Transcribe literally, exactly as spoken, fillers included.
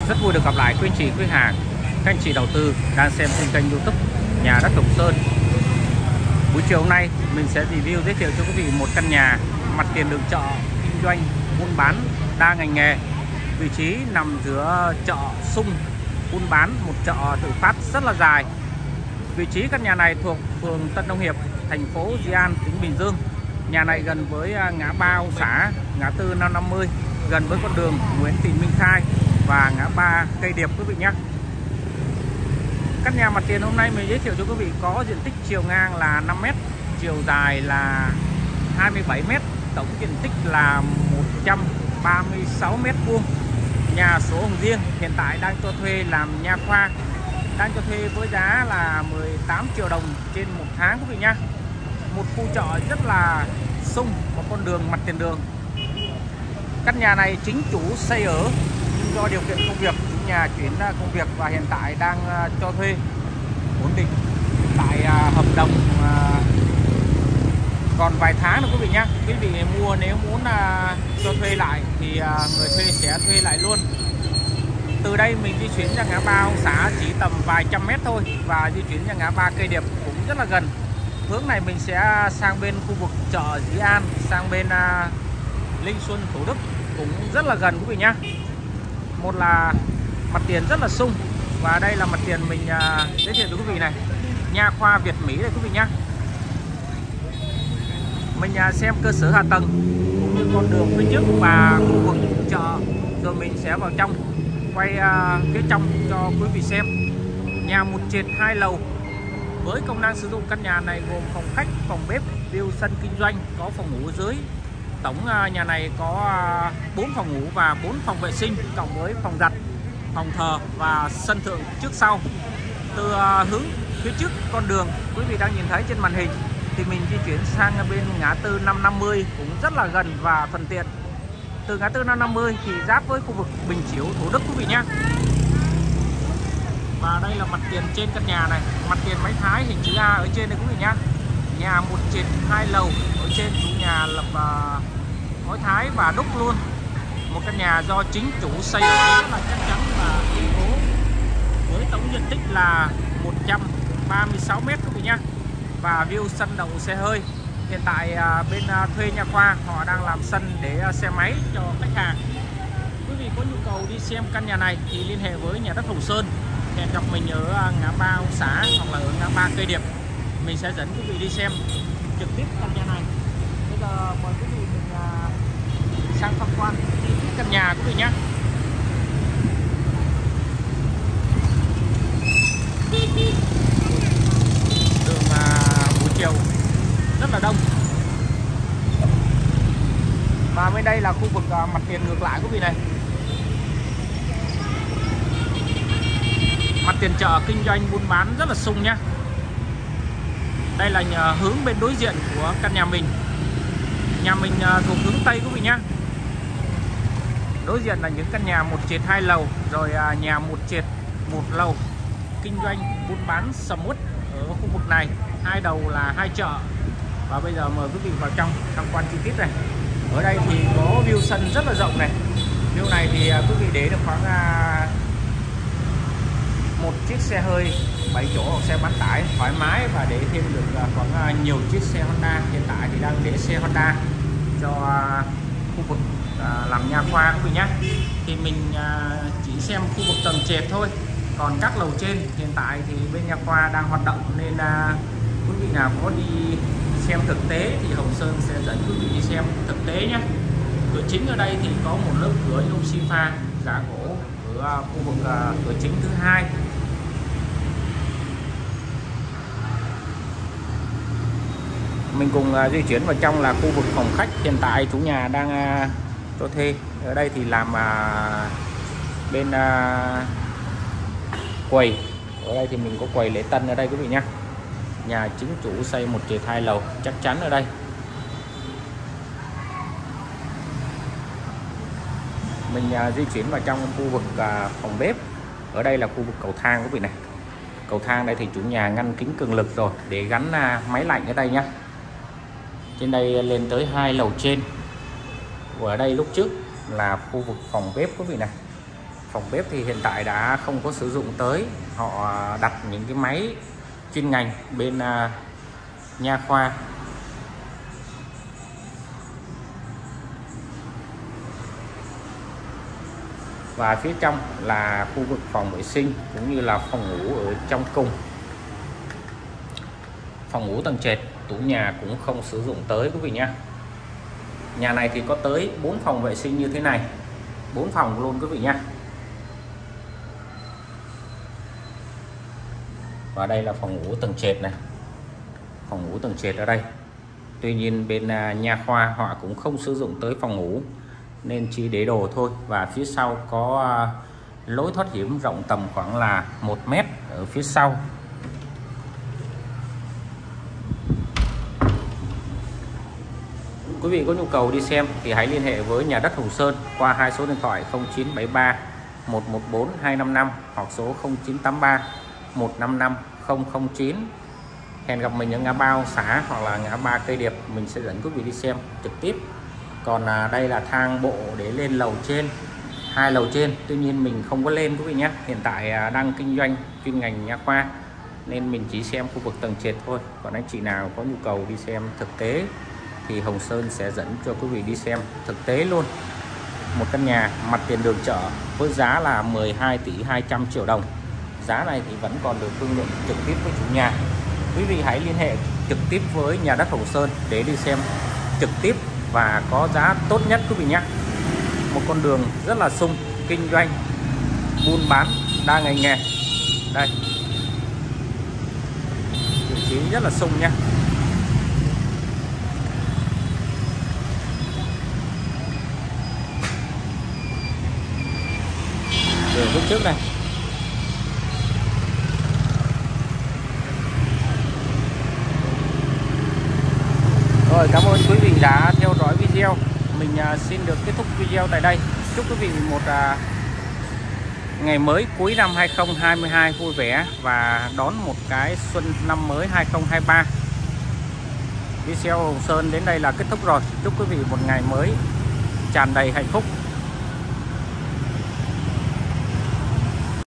Rất vui được gặp lại quý anh chị, quý hàng, các anh chị đầu tư đang xem trên kênh YouTube Nhà Đất Đồng Sơn. Buổi chiều hôm nay mình sẽ review giới thiệu cho quý vị một căn nhà mặt tiền đường chợ, kinh doanh, buôn bán đa ngành nghề. Vị trí nằm giữa chợ Sung, buôn bán một chợ tự phát rất là dài. Vị trí căn nhà này thuộc phường Tân Đông Hiệp, thành phố Di An, tỉnh Bình Dương. Nhà này gần với ngã ba Ông Xã, ngã tư năm năm mươi, gần với con đường Nguyễn Thị Minh Khai và ngã ba Cây Điệp quý vị nhé. Căn nhà mặt tiền hôm nay mình giới thiệu cho quý vị có diện tích chiều ngang là năm mét, chiều dài là hai mươi bảy mét, tổng diện tích là một trăm ba mươi sáu mét vuông. Nhà số hồng riêng, hiện tại đang cho thuê làm nha khoa, đang cho thuê với giá là mười tám triệu đồng trên một tháng quý vị nhá. Một khu chợ rất là sung, có con đường mặt tiền đường. Căn nhà này chính chủ xây ở, nhưng do điều kiện công việc chủ nhà chuyển công việc và hiện tại đang cho thuê ổn định. Tại hợp đồng còn vài tháng nữa quý vị nhá. Quý vị mua nếu muốn cho thuê lại thì người thuê sẽ thuê lại luôn. Từ đây mình di chuyển ra ngã ba Ông Xã chỉ tầm vài trăm mét thôi, và di chuyển ra ngã ba Cây Điệp cũng rất là gần. Hướng này mình sẽ sang bên khu vực chợ Di An, sang bên uh, Linh Xuân, Thủ Đức cũng rất là gần quý vị nhá. Một là mặt tiền rất là sung, và đây là mặt tiền mình uh, giới thiệu với quý vị này, nha khoa Việt Mỹ đây quý vị nhá. Mình uh, xem cơ sở hạ tầng cũng như con đường phía trước và khu vực chợ, rồi mình sẽ vào trong quay uh, phía trong cho quý vị xem. Nhà một trệt hai lầu với công năng sử dụng căn nhà này gồm phòng khách, phòng bếp, view sân kinh doanh, có phòng ngủ ở dưới. Tổng uh, nhà này có uh, bốn phòng ngủ và bốn phòng vệ sinh, cộng với phòng giặt, phòng thờ và sân thượng trước sau. Từ uh, hướng phía trước con đường quý vị đang nhìn thấy trên màn hình thì mình di chuyển sang bên ngã tư năm năm mươi cũng rất là gần và thuận tiện. Từ ngã tư năm năm mươi thì giáp với khu vực Bình Chiểu, Thủ Đức quý vị nhé. Và đây là mặt tiền trên căn nhà này, mặt tiền máy Thái hình chữ A ở trên đây quý vị nhé. Nhà một trệt hai lầu, ở trên chủ nhà lập uh, ngói Thái và đúc luôn. Một căn nhà do chính chủ xây ở rất là chắc chắn và kiên cố, với tổng diện tích là một trăm ba mươi sáu mét quý vị nhé. Và view sân đậu xe hơi. Hiện tại uh, bên uh, thuê nha khoa họ đang làm sân để uh, xe máy cho khách hàng. Quý vị có nhu cầu đi xem căn nhà này thì liên hệ với Nhà Đất Đồng Sơn, hẹn gặp mình ở uh, ngã ba Ông Xã hoặc là ở ngã ba Cây Điệp. Mình sẽ dẫn quý vị đi xem trực tiếp căn nhà này. Bây giờ mời quý vị mình uh, sang tham quan chi tiết căn nhà quý vị nhé. Đường uh, buổi chiều rất là đông. Và bên đây là khu vực uh, mặt tiền ngược lại quý vị này. Mặt tiền chợ kinh doanh buôn bán rất là sung nhá. Đây là nhà hướng bên đối diện của căn nhà mình. Nhà mình uh, thuộc hướng Tây quý vị nhá. Đối diện là những căn nhà một trệt hai lầu, rồi uh, nhà một trệt một lầu, kinh doanh buôn bán sầm uất ở khu vực này. Hai đầu là hai chợ. Và bây giờ mời quý vị vào trong tham quan chi tiết này. Ở đây thì có view sân rất là rộng này. View này thì quý vị để được khoảng uh, một chiếc xe hơi bảy chỗ hoặc xe bán tải thoải mái, và để thêm được uh, khoảng uh, nhiều chiếc xe Honda. Hiện tại thì đang để xe Honda cho uh, khu vực uh, làm nha khoa quý vị nhé. Thì mình uh, chỉ xem khu vực tầng trệt thôi, còn các lầu trên hiện tại thì bên nha khoa đang hoạt động, nên uh, quý vị nào có đi xem thực tế thì Hồng Sơn sẽ dẫn quý vị đi xem thực tế nhé. Cửa chính ở đây thì có một lớp cửa inox pha giả gỗ ở uh, khu vực uh, cửa chính thứ hai. Mình cùng uh, di chuyển vào trong là khu vực phòng khách. Hiện tại chủ nhà đang uh, cho thuê. Ở đây thì làm uh, bên uh, quầy. Ở đây thì mình có quầy lễ tân ở đây quý vị nhé. Nhà chính chủ xây một trệt hai lầu chắc chắn ở đây. Mình uh, di chuyển vào trong khu vực uh, phòng bếp. Ở đây là khu vực cầu thang quý vị này. Cầu thang đây thì chủ nhà ngăn kính cường lực rồi để gắn uh, máy lạnh ở đây nhé. Trên đây lên tới hai lầu trên. Và ở đây lúc trước là khu vực phòng bếp quý vị này. Phòng bếp thì hiện tại đã không có sử dụng tới, họ đặt những cái máy chuyên ngành bên uh, nha khoa. Và phía trong là khu vực phòng vệ sinh cũng như là phòng ngủ ở trong cùng. Phòng ngủ tầng trệt, tủ nhà cũng không sử dụng tới quý vị nhé. Nhà này thì có tới bốn phòng vệ sinh như thế này, bốn phòng luôn quý vị nhé. Và đây là phòng ngủ tầng trệt này, phòng ngủ tầng trệt ở đây. Tuy nhiên bên nha khoa họ cũng không sử dụng tới phòng ngủ nên chỉ để đồ thôi. Và phía sau có lối thoát hiểm rộng tầm khoảng là một mét ở phía sau. Quý vị có nhu cầu đi xem thì hãy liên hệ với nhà đất Hồng Sơn qua hai số điện thoại không chín bảy ba một một bốn hai năm năm hoặc số không chín tám ba một năm năm không không chín. Hẹn gặp mình ở ngã ba Âu Xá hoặc là ngã ba Cây Điệp, mình sẽ dẫn quý vị đi xem trực tiếp. Còn à, đây là thang bộ để lên lầu trên, hai lầu trên, tuy nhiên mình không có lên quý vị nhé. Hiện tại à, đang kinh doanh chuyên ngành nha khoa nên mình chỉ xem khu vực tầng trệt thôi. Còn anh chị nào có nhu cầu đi xem thực tế thì Hồng Sơn sẽ dẫn cho quý vị đi xem thực tế luôn. Một căn nhà mặt tiền đường chợ với giá là mười hai tỷ hai trăm triệu đồng. Giá này thì vẫn còn được thương lượng trực tiếp với chủ nhà. Quý vị hãy liên hệ trực tiếp với nhà đất Hồng Sơn để đi xem trực tiếp và có giá tốt nhất quý vị nhé. Một con đường rất là sung, kinh doanh, buôn bán, đa ngành nghề. Đây, vị trí rất là sung nhé. Đường phía trước này. Rồi, cảm ơn quý vị đã theo dõi video. Mình uh, xin được kết thúc video tại đây. Chúc quý vị một uh, ngày mới cuối năm hai không hai hai vui vẻ và đón một cái xuân năm mới hai không hai ba. Video Hồng Sơn đến đây là kết thúc rồi. Chúc quý vị một ngày mới tràn đầy hạnh phúc.